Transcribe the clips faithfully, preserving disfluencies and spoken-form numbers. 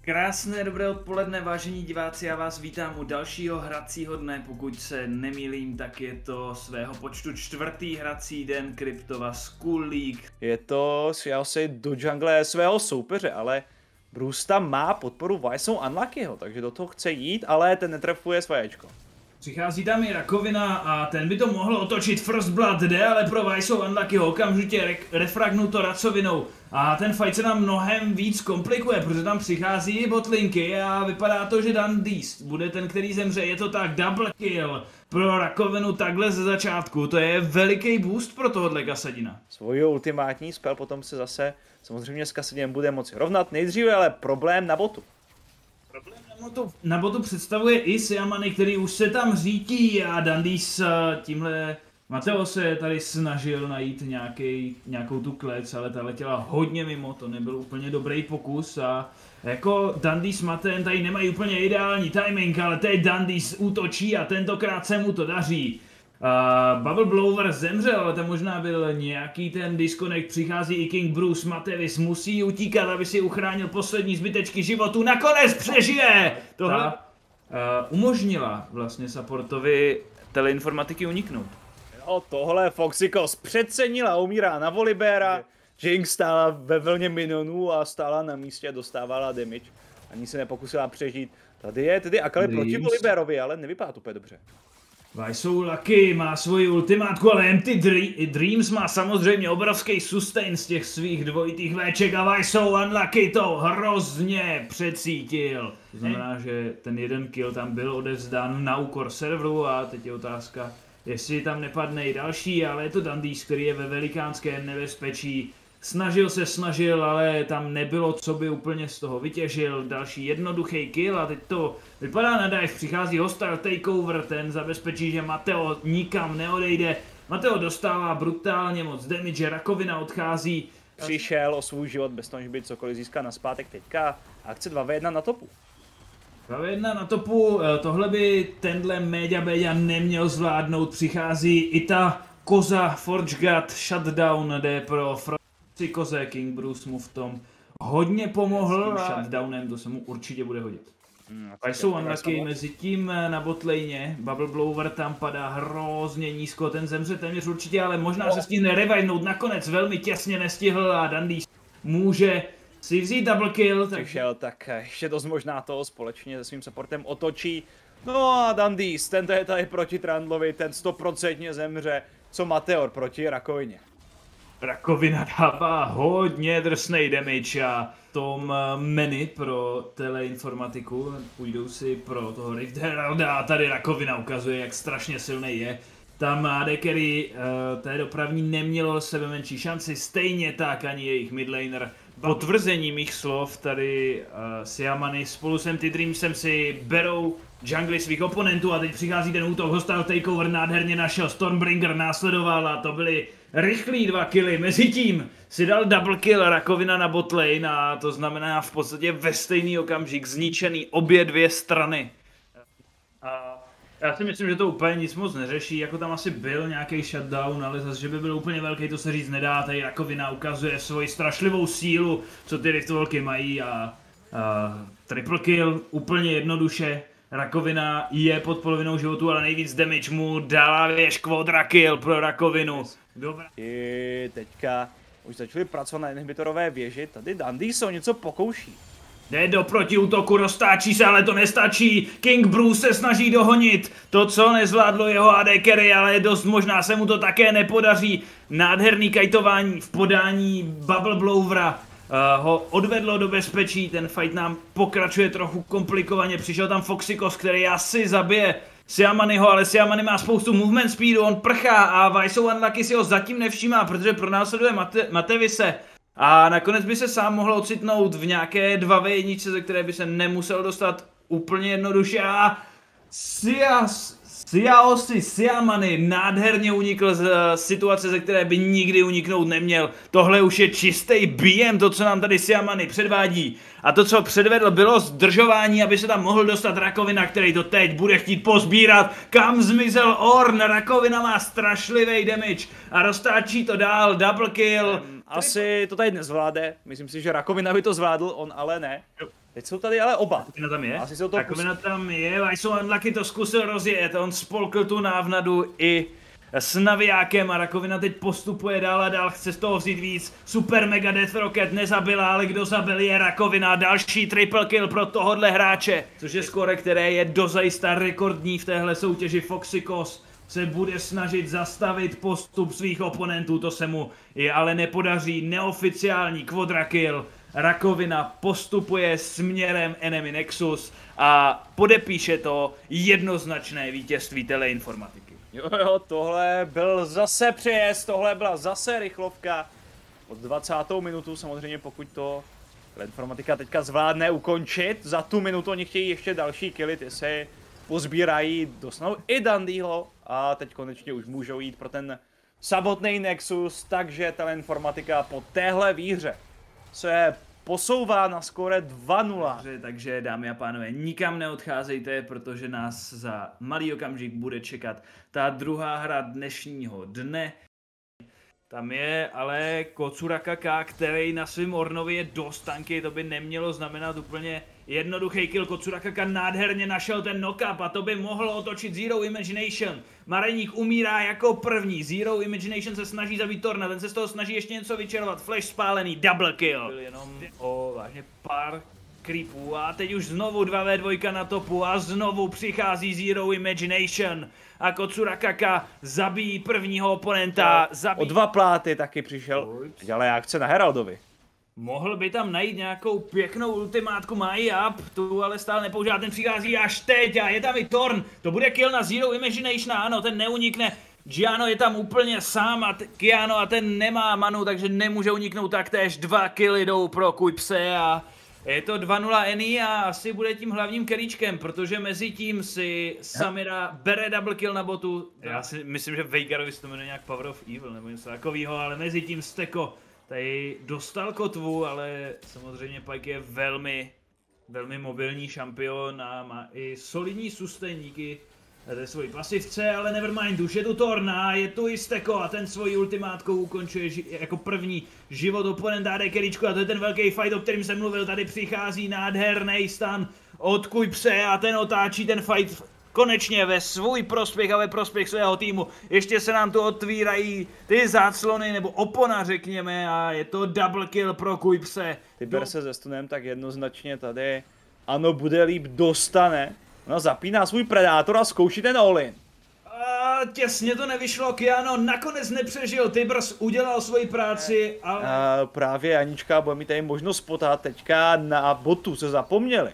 Krásné dobré odpoledne, vážení diváci, já vás vítám u dalšího hracího dne, pokud se nemýlím, tak je to svého počtu čtvrtý hrací den Cryptova School League. Je to, sjel si do jungle svého soupeře, ale Bruce tam má podporu Vajsou Unluckyho, takže do toho chce jít, ale ten netrefuje své ječko. Přichází tam i Rakovina a ten by to mohl otočit, First Blood jde, ale pro Vajsou Unluckyho okamžitě re refragnuto racovinou. A ten fight se nám mnohem víc komplikuje, protože tam přichází i botlinky a vypadá to, že Dandies bude ten, který zemře. Je to tak, double kill pro Rakovinu takhle ze začátku. To je veliký boost pro tohohle Kasadina. Svůj ultimátní spell potom se zase samozřejmě s Kasadinem bude moci rovnat. Nejdříve ale problém na botu. Problém na botu, na botu představuje i Syamany, který už se tam řítí a Dandies tímhle... Mateo se tady snažil najít nějaký, nějakou tu klec, ale ta letěla hodně mimo, to nebyl úplně dobrý pokus a jako Dandies Maten tady nemají úplně ideální timing, ale teď Dandies útočí a tentokrát se mu to daří. Uh, Bubble Blower zemřel, ale tam možná byl nějaký ten disconnect, přichází i King Bruce, Matevis musí utíkat, aby si uchránil poslední zbytečky životu, nakonec přežije! Tohle uh, umožnila vlastně supportovi teleinformatiky uniknout. No tohle Foxykos přecenila a umírá na Volibera. Jinx stála ve vlně minionů a stála na místě a dostávala damage. Ani se nepokusila přežít. Tady je tedy Akali proti Voliberovi, ale nevypadá to úplně dobře. Vajsou Lucky má svoji ultimátku, ale Empty Dreams má samozřejmě obrovský sustain z těch svých dvojitých véček a Vajsou Unlucky to hrozně přecítil. To znamená, že ten jeden kill tam byl odevzdán na úkor serveru a teď je otázka, jestli tam nepadne i další, ale je to Dandies, který je ve velikánském nebezpečí. Snažil se, snažil, ale tam nebylo, co by úplně z toho vytěžil. Další jednoduchý kill a teď to vypadá na dive, přichází hostile takeover, ten zabezpečí, že Mateo nikam neodejde. Mateo dostává brutálně moc damage, Rakovina odchází. Přišel o svůj život bez toho, že by cokoliv získal nazpátek teďka. Akce dva v jedna na topu. dva v jedna na topu, tohle by tenhle Méďa Béďa neměl zvládnout, přichází i ta koza Forge God, shutdown jde pro Frosti koze, King Bruce mu v tom hodně pomohl a shutdownem to se mu určitě bude hodit. Hmm, a jsou Unlucky mezi tím na botlane, Bubble Blower tam padá hrozně nízko, ten zemře téměř určitě, ale možná se stihne revivenout, nakonec velmi těsně nestihl a Dandies může si vzít double kill, tak... Přišel, tak ještě dost možná toho společně se svým supportem otočí. No a Dandies, ten je tady proti Trundlovi, ten stoprocentně zemře. Co Mateor proti Rakovině? Rakovina dává hodně drsnej damage a tom menu pro teleinformatiku půjdou si pro toho Rift Heralda a tady Rakovina ukazuje, jak strašně silný je. Tam A D carry uh, té dopravní nemělo sebe menší šanci, stejně tak ani jejich midlaner. Potvrzení mých slov tady uh, Syamany spolu s Empty Dreamsem si berou jungly svých oponentů a teď přichází ten útok, hostile takeover nádherně našel, Stormbringer následoval a to byly rychlý dva killy. Mezitím si dal double kill Rakovina na botlane a to znamená v podstatě ve stejný okamžik zničený obě dvě strany. A já si myslím, že to úplně nic moc neřeší, jako tam asi byl nějaký shutdown, ale zase, že by byl úplně velký, to se říct nedá, tady Rakovina ukazuje svoji strašlivou sílu, co ty Riftwalky mají a, a triple kill úplně jednoduše. Rakovina je pod polovinou životu, ale nejvíc damage mu dala věž quadra kill pro Rakovinu. Dobrá. I teďka už začali pracovat na inhibitorové věži, tady Dandies se o něco pokouší. Jde do protiútoku, roztáčí se, ale to nestačí. King Bruce se snaží dohonit to, co nezvládlo jeho A D carry, ale dost možná se mu to také nepodaří. Nádherný kajtování v podání Bubble Blowera uh, ho odvedlo do bezpečí. Ten fight nám pokračuje trochu komplikovaně. Přišel tam Foxykos, který asi zabije Syamanyho, ale Syamany má spoustu movement speedu, on prchá a Vajsou Unlucky si ho zatím nevšímá, protože pronásleduje Mate Matevise. A nakonec by se sám mohl ocitnout v nějaké dva v jedna, ze které by se nemusel dostat úplně jednoduše a Sias, Siaosi Syamany nádherně unikl z situace, ze které by nikdy uniknout neměl. Tohle už je čistý B M, to co nám tady Syamany předvádí. A to co předvedl bylo zdržování, aby se tam mohl dostat Rakovina, který to teď bude chtít pozbírat. Kam zmizel Orn? Rakovina má strašlivý damage a roztáčí to dál, double kill. Asi to tady nezvládne, myslím si, že Rakovina by to zvládl, on ale ne. Teď jsou tady ale oba. Rakovina tam je? Asi jsou to Rakovina tam je, Vajso Unlucky to zkusil rozjet, on spolkl tu návnadu i s navijákem a Rakovina teď postupuje dál a dál, chce z toho vzít víc. Super Mega Death Rocket nezabila, ale kdo zabil je Rakovina, další triple kill pro tohohle hráče, což je skóre, které je dozajista rekordní v téhle soutěži. Foxikos se bude snažit zastavit postup svých oponentů, to se mu je ale nepodaří. Neoficiální quadra kill. Rakovina postupuje směrem Enemy Nexus a podepíše to jednoznačné vítězství teleinformatiky. Jo, jo, tohle byl zase přejezd, tohle byla zase rychlovka. Od dvacátou minutu samozřejmě, pokud to teleinformatika teďka zvládne ukončit. Za tu minutu oni chtějí ještě další killy, ty se pozbírají, dostanou i Dandyho a teď konečně už můžou jít pro ten samotný Nexus, takže teleinformatika po téhle výhře se posouvá na skóre dva nula. Dobře, takže dámy a pánové, nikam neodcházejte, protože nás za malý okamžik bude čekat ta druhá hra dnešního dne. Tam je ale Kotsurakaka, který na svém Ornovi je dost tanký, to by nemělo znamenat úplně jednoduchý kill. Kotsurakaka nádherně našel ten knock-up a to by mohlo otočit Zero Imagination. Mareník umírá jako první, Zero Imagination se snaží zabít Torna, ten se z toho snaží ještě něco vyčerovat, flash spálený, double kill. Byl jenom o vážně pár creepů a teď už znovu dva vé dva na topu a znovu přichází Zero Imagination. A Kotsurakaka zabíjí prvního oponenta. Zabíjí... O dva pláty taky přišel, ale jak chce na Heraldovi. Mohl by tam najít nějakou pěknou ultimátku My Up, tu ale stále nepoužívá, ten přichází až teď a je tam i Torn. To bude kill na Zero Imagination, ano, ten neunikne. Giano je tam úplně sám a Kiano a ten nemá manu, takže nemůže uniknout taktéž. Dva killy jdou pro Kuipse a je to dva nula Eni a asi bude tím hlavním keríčkem, protože mezi tím si Samira bere double kill na botu. Já si myslím, že Veigarovi se to jmenuje nějak Power of Evil nebo něco takového, ale mezi tím Steko tady dostal kotvu, ale samozřejmě Pike je velmi, velmi mobilní šampion a má i solidní sustain díky té svojí pasivce, ale nevermind, už je tu Torna, je tu i Steko a ten svojí ultimátkou ukončuje jako první život oponenta dé keríčku a to je ten velký fight, o kterým jsem mluvil, tady přichází nádherný stan od Kuipse a ten otáčí ten fight konečně ve svůj prospěch a ve prospěch svého týmu. Ještě se nám tu otvírají ty záclony nebo opona řekněme a je to double kill pro Kuipse. Ty ber se ze stunem tak jednoznačně tady, ano, bude líp, dostane. No, zapíná svůj Predátor a zkouší ten all-in. A těsně to nevyšlo, Kiano nakonec nepřežil, Tibers udělal svoji práci, ale... A právě Anička bude mít tady možnost spotat, teďka na botu se zapomněli.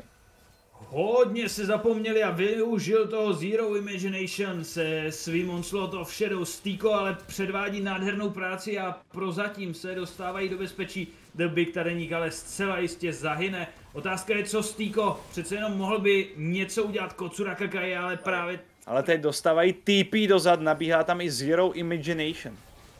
Hodně se zapomněli a využil toho Zero Imagination se svým Onslaught of Shadow. Stiko ale předvádí nádhernou práci a prozatím se dostávají do bezpečí. The Big Tadeník ale zcela jistě zahyne. Otázka je, co Stiko, přece jenom mohl by něco udělat Kotsurakaka, ale právě... Ale teď dostávají T P dozad, nabíhá tam i Zero Imagination.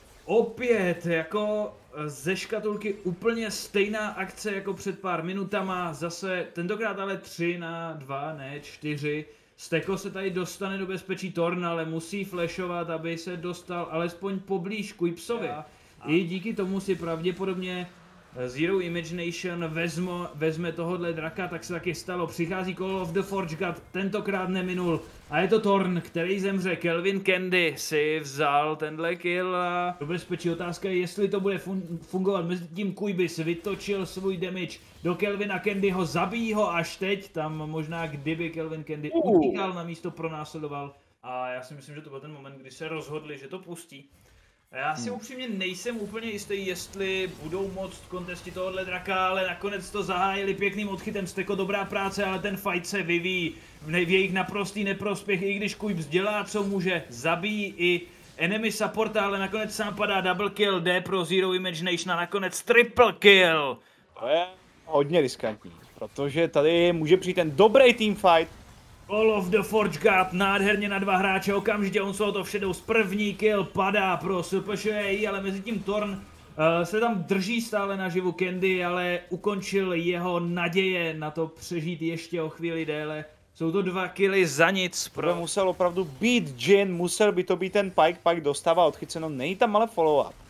Opět, jako ze škatulky úplně stejná akce jako před pár minutama, zase tentokrát ale tři na dva, ne čtyři. Steko se tady dostane do bezpečí Torna, ale musí flashovat, aby se dostal alespoň poblíž Kuipsovi. I díky tomu si pravděpodobně Zero Imagination vezmo, vezme tohohle draka, tak se taky stalo. Přichází Call of the Forge God, tentokrát neminul. A je to Torn, který zemře. Kelvin Candy si vzal tenhle kill a do bezpečí. Otázka je, jestli to bude fun fungovat. Mezi tím Kuibis vytočil svůj damage do Kelvina Candyho, zabíjí ho až teď. Tam možná kdyby Kelvin Candy utíkal, na místo pronásledoval. A já si myslím, že to byl ten moment, kdy se rozhodli, že to pustí. Já si hmm. upřímně nejsem úplně jistý, jestli budou moct kontestit tohohle draka, ale nakonec to zahájili pěkným odchytem. Steko dobrá práce, ale ten fight se vyvíjí v jejich naprostý neprospěch, i když Kuips dělá, co může, zabíjí i enemy supporta, ale nakonec sám padá double kill, jde pro Zero Imagination a nakonec triple kill. To je hodně riskantní, protože tady může přijít ten dobrý teamfight. Call of the Forge God, nádherně na dva hráče, okamžitě Onslaught of Shadows, první kill padá pro S P Š E I, ale mezi tím Torn uh, se tam drží stále naživu. Candy, ale ukončil jeho naděje na to přežít ještě o chvíli déle. Jsou to dva killy za nic. Pro... musel opravdu být Jin, musel by to být ten Pike, Pike dostává odchyceno, není tam ale follow-up.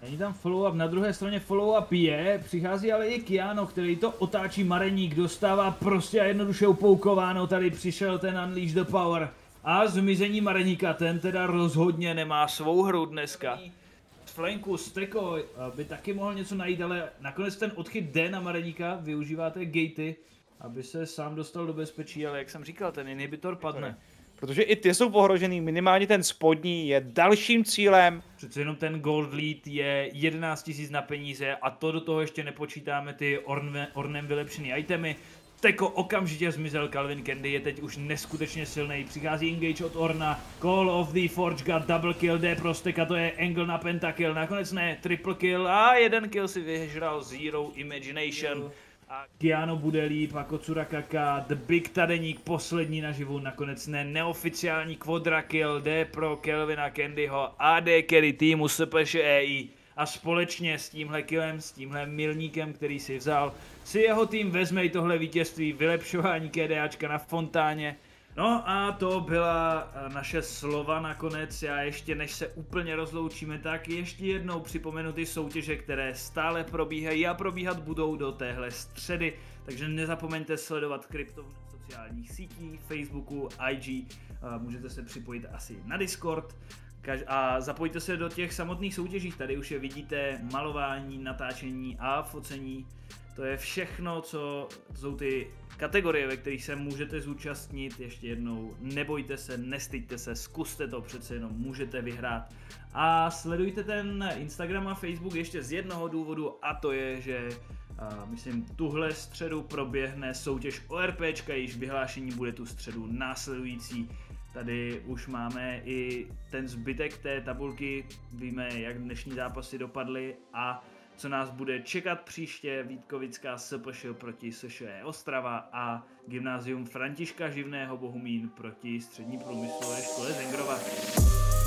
Není tam follow-up, na druhé straně follow-up je, přichází ale i Kiano, který to otáčí Mareník, dostává prostě a jednoduše upoukováno, tady přišel ten Unleash the Power a zmizení Mareníka, ten teda rozhodně nemá svou hru dneska. Z flanku Steko by taky mohl něco najít, ale nakonec ten odchyt jde na Mareníka, využíváte gatey, aby se sám dostal do bezpečí, ale jak jsem říkal, ten inhibitor padne. Protože i ty jsou ohrožený, minimálně ten spodní je dalším cílem. Přece jenom ten gold lead je jedenáct tisíc na peníze a to do toho ještě nepočítáme ty orne, ornem vylepšený itemy. Teko okamžitě zmizel, Calvin Candy je teď už neskutečně silný, přichází engage od Orna, Call of the Forge God, double kill, jde pro Steka, to je angle na pentakill, nakonec ne, triple kill a jeden kill si vyžral Zero Imagination. A Kiano bude líp a Kocura Kaka, The Big Tadeník poslední naživu, nakonec ne, neoficiální quadra kill, jde pro Kelvina Candyho, A D carry týmu S P Š E I a společně s tímhle killem, s tímhle milníkem, který si vzal, si jeho tým vezme i tohle vítězství, vylepšování KDAčka na Fontáně. No a to byla naše slova nakonec, já ještě než se úplně rozloučíme, tak ještě jednou připomenu ty soutěže, které stále probíhají a probíhat budou do téhle středy, takže nezapomeňte sledovat krypto na sociálních sítích, Facebooku, I G, můžete se připojit asi na Discord a zapojte se do těch samotných soutěží, tady už je vidíte, malování, natáčení a focení. To je všechno, co jsou ty kategorie, ve kterých se můžete zúčastnit. Ještě jednou, nebojte se, nestyďte se, zkuste to, přece jenom můžete vyhrát. A sledujte ten Instagram a Facebook ještě z jednoho důvodu, a to je, že a myslím, tuhle středu proběhne soutěž ORPčka, již vyhlášení bude tu středu následující. Tady už máme i ten zbytek té tabulky, víme, jak dnešní zápasy dopadly a co nás bude čekat příště. Vítkovická S P Š proti S Š E Ostrava a Gymnázium Františka Živného Bohumín proti Střední průmyslové škole Zengrova.